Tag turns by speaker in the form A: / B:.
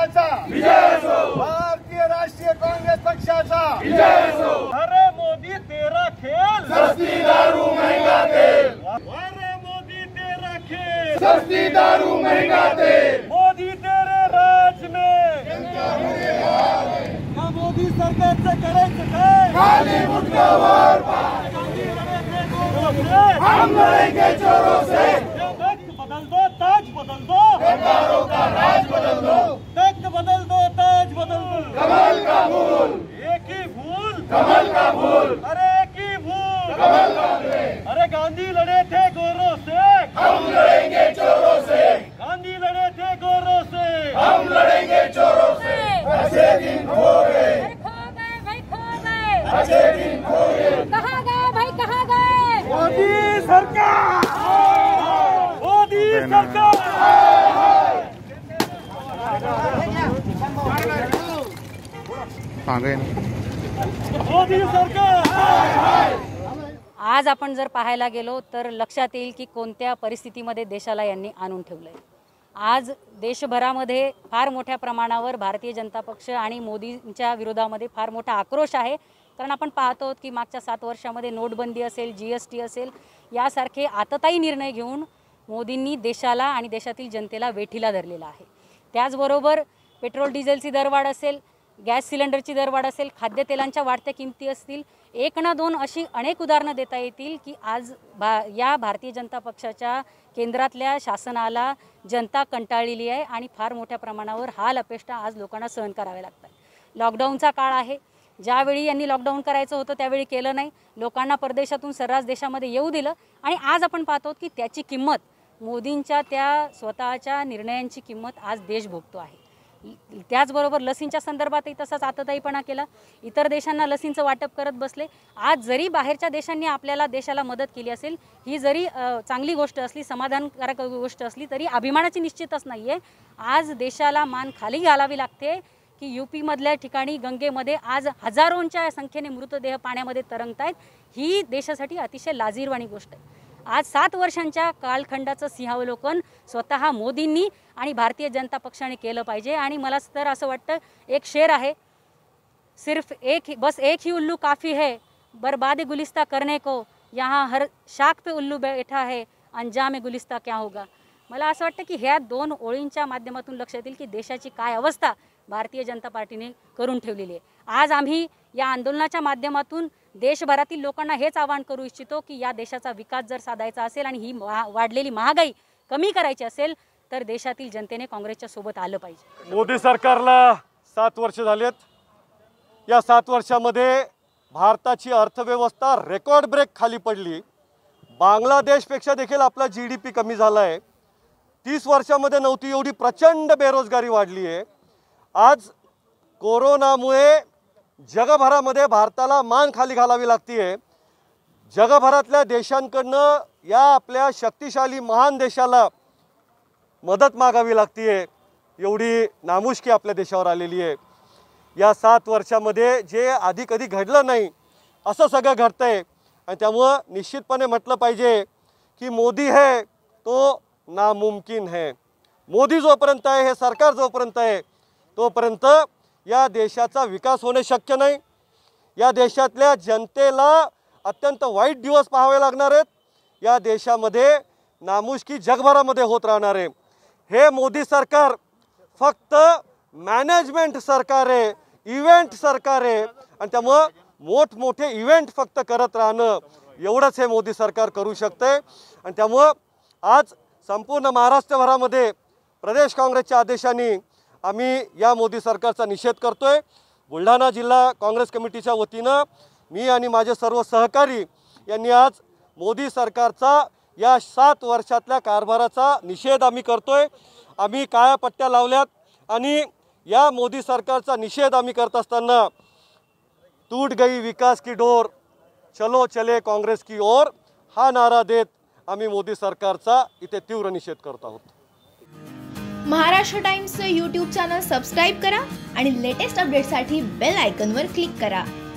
A: पक्षाचा विजय असो, भारतीय राष्ट्रीय काँग्रेस पक्षाचा विजय असो।
B: अरे मोदी तेरा खेल,
A: सस्ती दारू महंगा तेल,
B: अरे मोदी तेरा खेल,
A: सस्ती दारू महंगा तेल,
B: मोदी तेरे राज में या मोदी सरकारचं करायचं काय?
A: खाली मुंडावर हम लड़ेंगे चोरों से,
B: तख्त बदल दो, ताज बदल दो,
A: गद्दारों का राज बदल दो,
B: तख्त बदल दो, ताज बदल दो।
A: कमल का फूल,
B: एक ही फूल,
A: कमल का फूल,
B: अरे एक ही फूल,
A: कमल का फूल।
B: अरे गांधी लड़े थे गोरों से,
A: हम लड़ेंगे चोरों से,
B: गांधी लड़े थे गोरों से,
A: हम लड़ेंगे चोरों से। अच्छे दिन खो गए,
C: खो गए भाई, खो गए।
A: अच्छे दिन खो गए।
C: कहाँ गए भाई, कहाँ गए?
B: मोदी सरकार, मोदी सरकार। मोदी सरकार।
C: आज आपण जर पाहायला गेलो तर लक्षात येईल की कोणत्या परिस्थितीमध्ये देशाला यांनी आणून ठेवलंय। आज देशभरामध्ये फार मोठ्या प्रमाणावर भारतीय जनता पक्ष आणि मोदींच्या विरोधामध्ये फार मोठा आक्रोश आहे। कारण आपण पाहतो की मागच्या 7 वर्षामध्ये नोटबंदी असेल, जीएसटी असेल, यासारखे आततायी निर्णय घेऊन मोदींनी देशाला आणि देशातील जनतेला वेठीला धरलेला आहे। त्याचबरोबर पेट्रोल डिझेलची दरवाढ असेल, गॅस सिलेंडरची दरवाढ असेल, खाद्यतेलांच्या वाढत्या किमती असतील, एक ना दोन अशी अनेक उदाहरणं देता येतील की आज या भारतीय जनता पक्षाच्या केंद्रातल्या शासनाला जनता कंटाळलेली आहे आणि फार मोठ्या प्रमाणावर हाल अपेष्टा आज लोकांना सहन करावे लागतात। लॉकडाऊनचा काळ आहे, ज्यावेळी यांनी लॉकडाऊन करायचं होतं त्यावेळी केलं नाही, लोकांना परदेशातून सर्रास देशामध्ये येऊ दिलं आणि आज आपण पाहतो की त्याची किंमत, मोदींच्या त्या स्वतःच्या निर्णयांची किंमत आज देश भोगतो आहे। त्याचबरोबर लसींच्या संदर्भातही तसाच आतताईपणा केला, इतर देशांना लसींचं वाटप करत बसले। आज जरी बाहेरच्या देशांनी आपल्याला देशाला मदत केली असेल, ही जरी चांगली गोष्ट असली, समाधानकारक गोष्ट असली, तरी अभिमानाची निश्चितच नाही आहे। आज देशाला मान खाली घालावी लागते की यूपी मधल्या ठिकाणी गंगेमध्ये आज हजारोंच्या संख्येने मृतदेह पाण्यामध्ये तरंगत आहेत। ही देशासाठी अतिशय लाजिरवाणी गोष्ट आहे। आज 7 वर्षांच्या कालखंडाचं सिंहावलोकन स्वतः मोदींनी आणि भारतीय जनता पक्षाने केलं पाहिजे। आणि मला तर असं वाटतं, एक शेर आहे, सिर्फ बस एक ही उल्लू काफ़ी है बर्बाद गुलिस्ता करने को, यहाँ हर शाख पे उल्लू बैठा है अंजाम गुलिस्ता क्या होगा। मला असं वाटतं की ह्या 2 ओळींच्या माध्यमातून लक्षात येईल की देशाची काय अवस्था भारतीय जनता पार्टीने करून ठेवलेली आहे। आज आम्ही या आंदोलनाच्या माध्यमातून देशभरातील लोकांना हेच आवाहन करू इच्छितो की या देशाचा विकास जर साधायचा असेल आणि ही वाढलेली महागाई कमी करायची असेल तर देशातील जनतेने काँग्रेसच्या सोबत आलं पाहिजे।
B: मोदी सरकारला 7 वर्ष झालेत। या 7 वर्षामध्ये भारताची अर्थव्यवस्था रेकॉर्ड ब्रेक खाली पडली। बांगलादेशपेक्षा देखील आपला GDP कमी झाला आहे। 30 वर्षामध्ये नव्हती एवढी प्रचंड बेरोजगारी वाढली आहे। आज कोरोनामुळे जगभरामध्ये भारताला मान खाली घालावी लागते। जगभरातल्या देशांकडनं या आपल्या शक्तिशाली महान देशाला मदत मागावी लागते। एवढी नामुष्की आपल्या देशावर आलेली आहे। या 7 वर्षामध्ये जे आधी कधी घडलं नाही असं सगळं घडतंय आणि त्यामुळे निश्चितपणे म्हटलं पाहिजे की मोदी है तो नामुमकिन है। मोदी जोपर्यंत आहे, हे सरकार जोपर्यंत आहे, तोपर्यंत या देशाचा विकास होणे शक्य नाही। या देशातल्या जनतेला अत्यंत वाईट दिवस पाहावे लागणार आहेत। या देशामध्ये नामुष्की जगभरामध्ये होत राहणार आहे। हे मोदी सरकार फक्त मॅनेजमेंट सरकार आहे, इव्हेंट सरकार आहे आणि त्यामुळे मोठमोठे इव्हेंट फक्त करत राहणं एवढंच हे मोदी सरकार करू शकते। आणि त्यामुळे आज संपूर्ण महाराष्ट्रभरामध्ये प्रदेश काँग्रेसच्या आदेशाने आम्ही या मोदी सरकारचा निषेध करतोय। बुलढाणा जिल्हा काँग्रेस कमिटीच्या वतीनं मी आणि माझे सर्व सहकारी यांनी आज मोदी सरकारचा या 7 वर्षातल्या कारभाराचा निषेध आम्ही करतोय। आम्ही काळ्या पट्ट्या लावल्यात आणि या मोदी सरकारचा निषेध आम्ही करत असताना टूट गई विकास की डोर, चलो चले काँग्रेस की ओर हा नारा देत आम्ही मोदी सरकारचा इथे तीव्र निषेध करत आहोत।
D: महाराष्ट्र टाइम्सचे यूट्यूब चॅनल सबस्क्राइब करा आणि लेटेस्ट अपडेट्ससाठी बेल आयकॉनवर क्लिक करा।